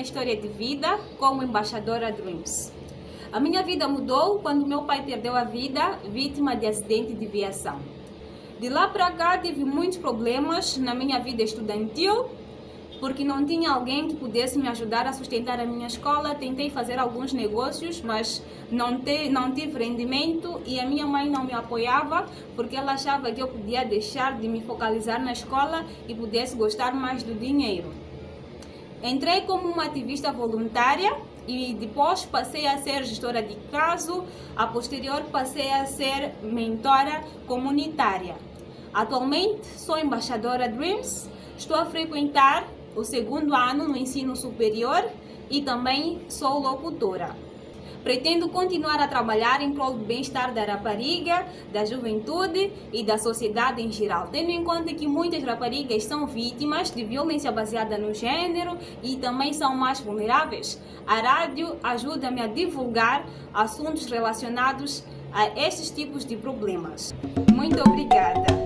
história de vida como embaixadora Dreams. A minha vida mudou quando meu pai perdeu a vida vítima de acidente de viação. De lá para cá tive muitos problemas na minha vida estudantil, porque não tinha alguém que pudesse me ajudar a sustentar a minha escola. Tentei fazer alguns negócios, mas não tive rendimento e a minha mãe não me apoiava, porque ela achava que eu podia deixar de me focalizar na escola e pudesse gostar mais do dinheiro. Entrei como uma ativista voluntária e depois passei a ser gestora de caso, a posterior passei a ser mentora comunitária. Atualmente sou embaixadora Dreams, estou a frequentar o 2º ano no ensino superior e também sou locutora. Pretendo continuar a trabalhar em prol do bem-estar da rapariga, da juventude e da sociedade em geral, tendo em conta que muitas raparigas são vítimas de violência baseada no gênero e também são mais vulneráveis. A rádio ajuda-me a divulgar assuntos relacionados a estes tipos de problemas. Muito obrigada!